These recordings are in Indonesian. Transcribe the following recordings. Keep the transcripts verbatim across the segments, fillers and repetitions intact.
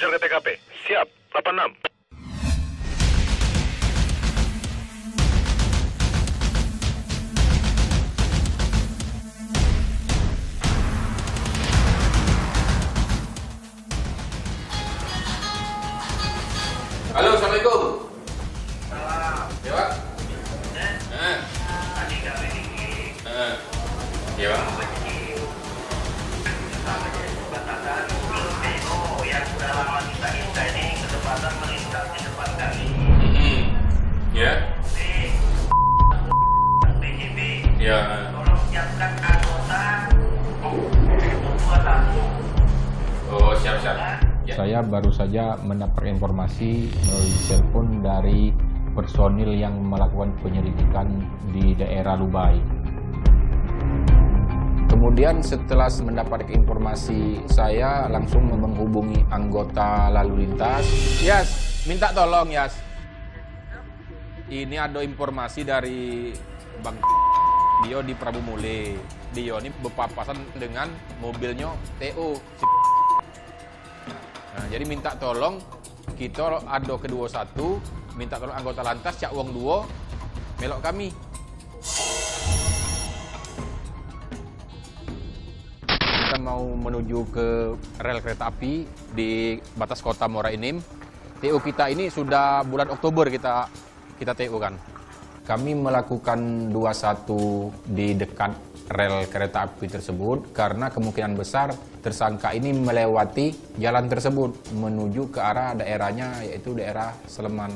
Hajar ke T K P. Siap, delapan enam. Halo, Assalamualaikum. Salam. Ya, Pak? Eh? Tadi kami ini. Eh. Ya, Pak? Batasan T O yang sudah lama kita minta ini kesempatan melintas di depan kami. Hmm. Ya? B J B. Ya. Tolong siapkan anggota dua satu. Oh, siap-siap. Ya. Saya baru saja mendapat informasi melalui telepon dari personil yang melakukan penyelidikan di daerah Lubai. Kemudian setelah mendapat informasi, saya langsung menghubungi anggota lalu lintas. Yas, minta tolong Yas. Ini ada informasi dari Bang Dio di Prabu Mule. Dio ini berpapasan dengan mobilnya T O. Nah, jadi minta tolong kita ada kedua satu, minta tolong anggota lantas cak wong dua melok kami. Kita mau menuju ke rel kereta api di batas kota Muara Enim. T O kita ini sudah bulan Oktober kita kita T O kan. Kami melakukan dua satu di dekat rel kereta api tersebut karena kemungkinan besar tersangka ini melewati jalan tersebut menuju ke arah daerahnya yaitu daerah Sleman.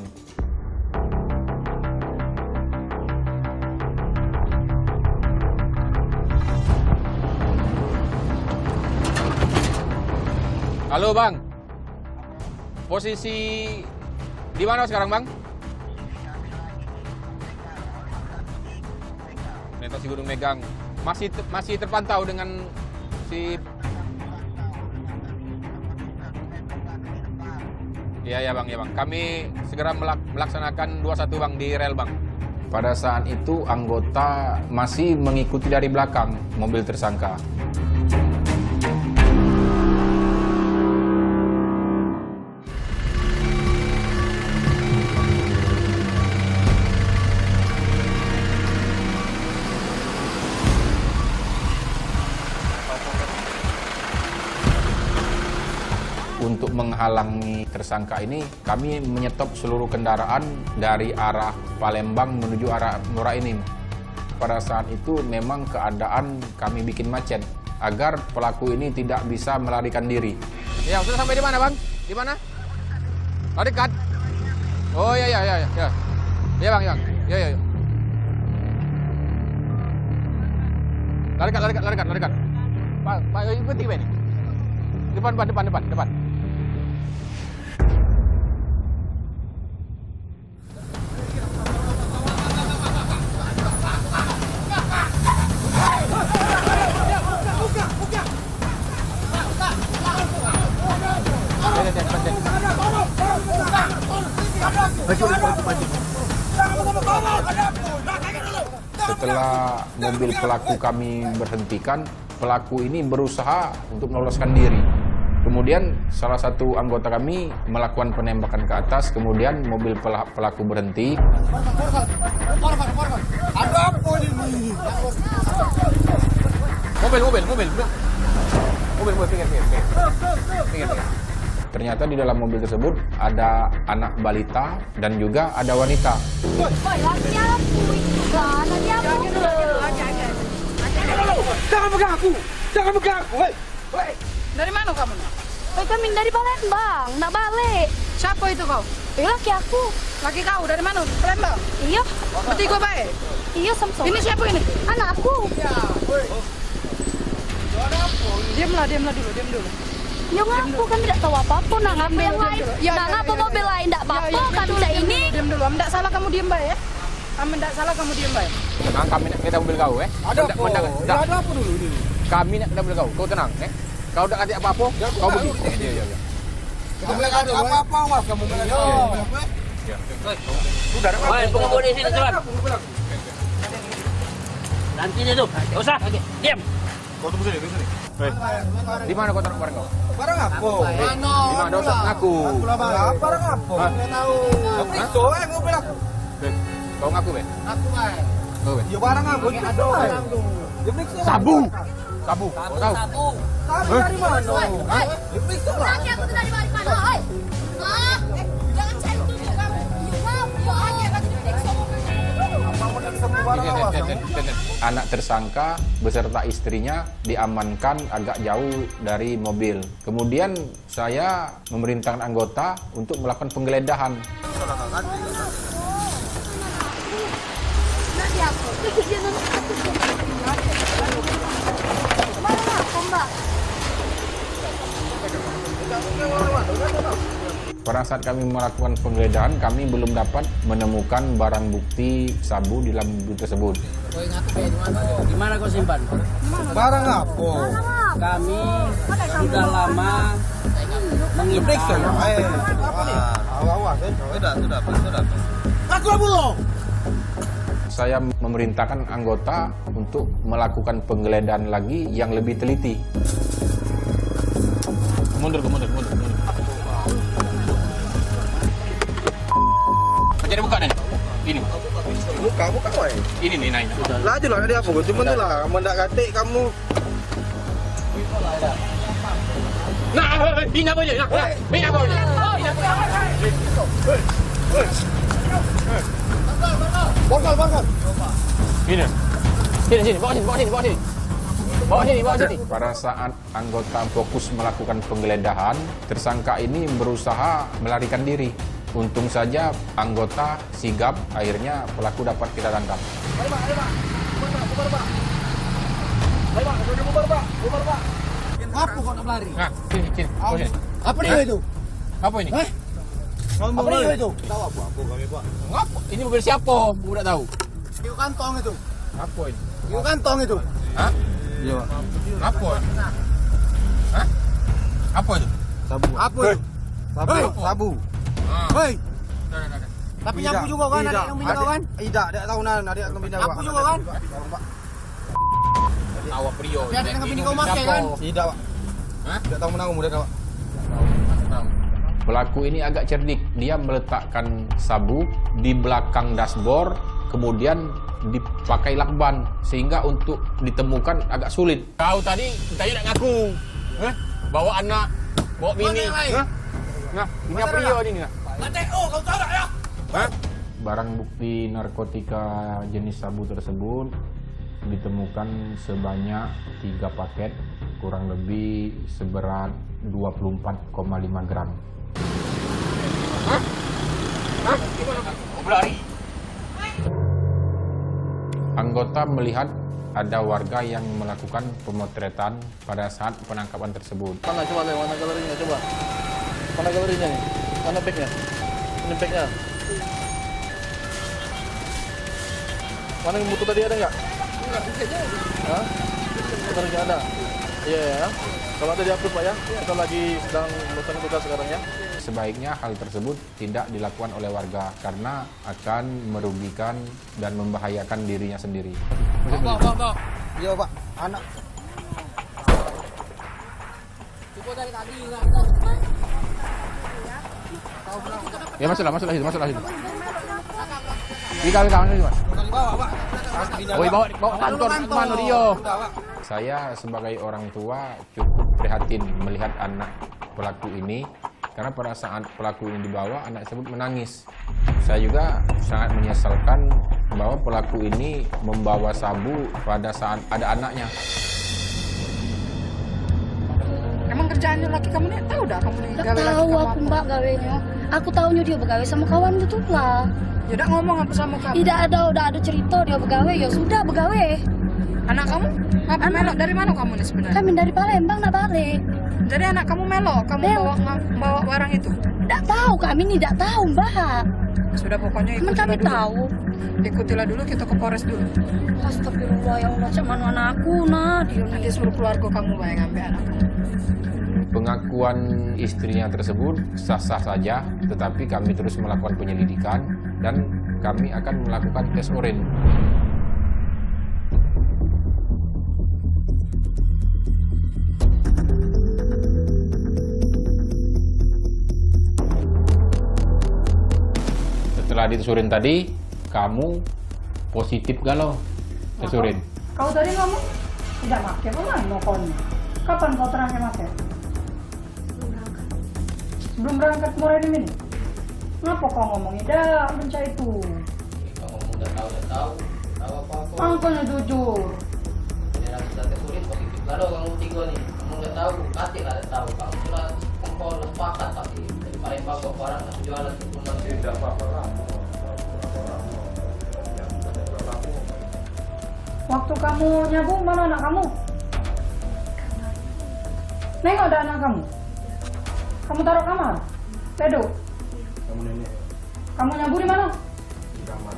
Halo Bang, posisi di mana sekarang Bang? Lintas Gunung Megang. Masih masih terpantau dengan si Iya ya Bang, ya Bang. Kami segera melaksanakan dua satu Bang di rel Bang. Pada saat itu anggota masih mengikuti dari belakang mobil tersangka. Untuk menghalangi tersangka ini, kami menyetop seluruh kendaraan dari arah Palembang menuju arah Muara Enim. Pada saat itu memang keadaan kami bikin macet agar pelaku ini tidak bisa melarikan diri. Ya, sudah sampai di mana, Bang? Di mana? Oh, dekat. Oh, ya, ya, ya, ya. Ya, Bang, ya, Bang. Ya, ya, ya. Larikan, larikan, larikan, larikan. Pak, Pak, berhenti, Pak ini. Depan, depan, depan, depan, depan. Setelah mobil pelaku kami berhentikan, pelaku ini berusaha untuk meloloskan diri. Kemudian salah satu anggota kami melakukan penembakan ke atas, kemudian mobil pelaku berhenti. Ada apa ini? Mobil, mobil, mobil. Mobil, mobil, pinggir, pinggir, pinggir. Pinggir, pinggir. Ternyata di dalam mobil tersebut ada anak balita dan juga ada wanita. Woi, lagi aku itu kan, lagi aku. Jangan pegang aku! Jangan pegang aku! Woi! Woi! Dari mana kamu? Woi, kami dari Palembang, nak balik. Siapa itu kau? Eh, laki aku. Laki kau dari mana? Palembang? Iya. Bertiga baik? Iya, sama-sama. Ini siapa ini? Anak aku. Ya, woi! Diamlah, diamlah dulu, diam dulu. Ya ngaku kan tidak tahu apa-apa, nak ngapa yang lain. Ya, Nak ya, ngapa ya, mobil ya. lain, tidak apa-apa, Ya, ya, kan diam tidak dulu, ini. Diam dulu, tidak salah kamu diam baik ya. Kamu tidak salah kamu diam baik. Tenang, kami nak kita mobil kau, eh. Ada Mendak- apa? mendak- Ya, dak. ada apa dulu ini? Kami nak kita mobil kau. Kau tenang, eh. Kau tak ada apa-apa, Ya, aku kau tahu. pergi. Iya, iya, iya. Kamu bilang ada apa-apa, Mas? Kamu bilang ada apa-apa? Sudah ada. Woi, pengemudi di sini cepat. Nanti dia tuh. Enggak usah. Diam. Kau tunggu sini, tunggu sini. Eh, di mana kau taruh barang kau? Barang apa? Di mana dosa ngaku? Barang apa? Nggak tahu. Periksa eh mobil aku. Be, kau ngaku be? Aku baik. Kau be? Ya barang apa? Itu barang tuh. Ya periksa. Sabu. Sabu. Kau tahu? Sabu dari mana? Ya periksa lah. Laki aku tuh dari mana? Hei. Ah, jangan centung kamu. Maaf, ya hanya lagi diperiksa. Anak tersangka beserta istrinya diamankan agak jauh dari mobil. Kemudian saya memerintahkan anggota untuk melakukan penggeledahan. Nanti aku. Dia nonton aku. Mana aku, Mbak? Pada saat kami melakukan penggeledahan, kami belum dapat menemukan barang bukti sabu di dalam mobil tersebut. Di mana kau simpan? Barang apa? Kami sudah lama Periksa mengintai. lah. Eh, awas, eh. Sudah, sudah, sudah. Aku belum. Saya memerintahkan anggota untuk melakukan penggeledahan lagi yang lebih teliti. Mundur, mundur, mundur, mundur. Jadi buka nih. Ini. Buka, buka wae. Ini nih naik. Laju lah dia apa? Cuma tu lah, mendak katik kamu. Nah, ini apa je? Nah, ini apa je? Bongkar, bongkar. Ini. Sini, sini, bawa sini, bawa sini, bawa sini. Bawa sini, bawa sini. Pada saat anggota fokus melakukan penggeledahan, tersangka ini berusaha melarikan diri. Untung saja anggota sigap, akhirnya pelaku dapat kita tangkap. Mari Pak, mari Pak. Bubar, bubar Pak. Mari Pak, sudah bubar Pak. Bubar Pak. Apa kau nak lari? Nah, sini, sini, bawa sini. Apa dia itu? Apa ini? Eh? Apa dia itu? Tahu apa aku kami Pak? Ngapa? Ini mobil siapa? Aku tak tahu. Itu kantong itu. Apa ini? Itu kantong itu. Hah? Iya Pak. Apa? Hah? Apa itu? Sabu. Apa itu? Sabu. Sabu. Hei. Tapi nyapu juga kan adik yang bina kawan? Tidak, tidak tahu nan adik yang bina kawan. Nyapu juga kan? Awak prio. Dia ada yang bini kau makai kan? Tidak Pak. Hah? Tidak tahu menang muda Pak. Pelaku ini agak cerdik. Dia meletakkan sabu di belakang dashboard, kemudian dipakai lakban sehingga untuk ditemukan agak sulit. Kau tadi tadi nak ngaku, eh? Bawa anak, bawa bini. Hah? Nah, ini apa dia ini nak? Oh, kau tahu tak ya? Hah? Barang bukti narkotika jenis sabu tersebut ditemukan sebanyak tiga paket, kurang lebih seberat dua puluh empat koma lima gram. Hah? Hah? Kau berlari? Anggota melihat ada warga yang melakukan pemotretan pada saat penangkapan tersebut. Mana coba lihat mana galerinya coba. Mana galerinya nih? Mana backnya? Ini backnya. Mana yang butuh tadi ada nggak? Enggak, bisa aja. Hah? Galerinya ada. Iya ya. Kalau ada di-upload Pak ya. Kita lagi sedang melakukan tugas sekarang ya. Sebaiknya hal tersebut tidak dilakukan oleh warga karena akan merugikan dan membahayakan dirinya sendiri. Pak, Pak, Pak. Iya Pak, anak. Coba dari tadi enggak. Ya masuklah, masuklah situ, masuklah situ. Tiga kali tangan Mas. Bawa Pak. Oh, bawa bawa kantor mana dia? Saya sebagai orang tua cukup prihatin melihat anak pelaku ini karena pada saat pelaku ini dibawa anak tersebut menangis. Saya juga sangat menyesalkan bahwa pelaku ini membawa sabu pada saat ada anaknya. Emang kerjaannya laki kamu nih tahu dah kamu nih Tak gawe laki tahu kamu aku apa? Mbak gawenya. Aku tahunya dia begawe sama kawan gitu lah. Ya udah ngomong apa sama kamu? Tidak ada, udah ada cerita dia begawe, ya sudah begawe. Anak kamu? Apa melok dari mana kamu nih sebenarnya? Kami dari Palembang nak balik. Jadi anak kamu melok, kamu Mel. bawa bawa barang itu? Tidak tahu, kami tidak tahu Mbak. Sudah pokoknya Teman ikutilah kami dulu. tahu. Ikutilah dulu kita ke Polres dulu. Astagfirullah, yang macam mana anakku nah dia Nanti nih. suruh keluarga kamu bayar ngambil anak kamu. Pengakuan istrinya tersebut sah-sah saja, tetapi kami terus melakukan penyelidikan dan kami akan melakukan tes urin. di Surin tadi, kamu positif galau, Surin. Kau tadi ngomong tidak pakai pemain nokonnya. Kapan kau terakhir pakai? Sebelum berangkat Mora ini. Ngapa kau ngomong tidak mencari itu? Kau ngomong udah tahu, udah tahu. Tahu apa-apa. Angkanya jujur. Daerah kita kesulit positif. Kalau kamu tiga nih, kamu udah tahu, kati lah udah tahu. Kamu sudah kau udah sepakat pasti. Dari paling bagus barang aku jualan itu nanti. Tidak apa-apa lah. Waktu kamu nyabung, mana anak kamu? Nengok ada anak kamu? Kamu taruh kamar? Tedo? Kamu nenek Kamu nyabung di mana? di kamar.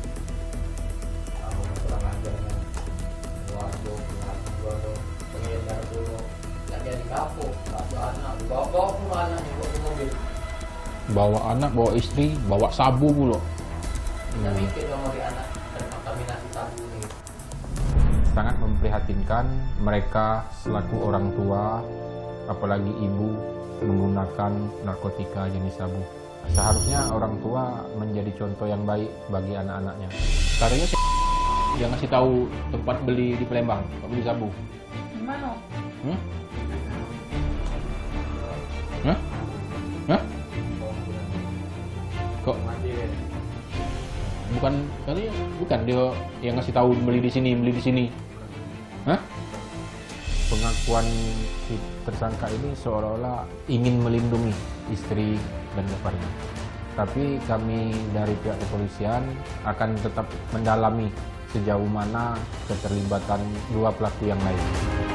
Kamu kurang ajar kan. Waduh, waduh, pengedar dulu. Nggak jadi kapok, satu anak, bawa pun anak bawa di mobil. Bawa anak, bawa istri, bawa sabu pula. Kita mikir dong dari anak terkontaminasi sabu ini. Sangat memprihatinkan mereka selaku orang tua, apalagi ibu, menggunakan narkotika jenis sabu. Seharusnya orang tua menjadi contoh yang baik bagi anak-anaknya. Caranya sih dia ngasih tahu tempat beli di Palembang, tempat beli sabu. Di mana? Hmm? Hah? Hah? Kok bukan kali bukan dia yang ngasih tahu beli di sini, beli di sini. Hah? Pengakuan si tersangka ini seolah-olah ingin melindungi istri dan bapaknya. Tapi kami dari pihak kepolisian akan tetap mendalami sejauh mana keterlibatan dua pelaku yang lain.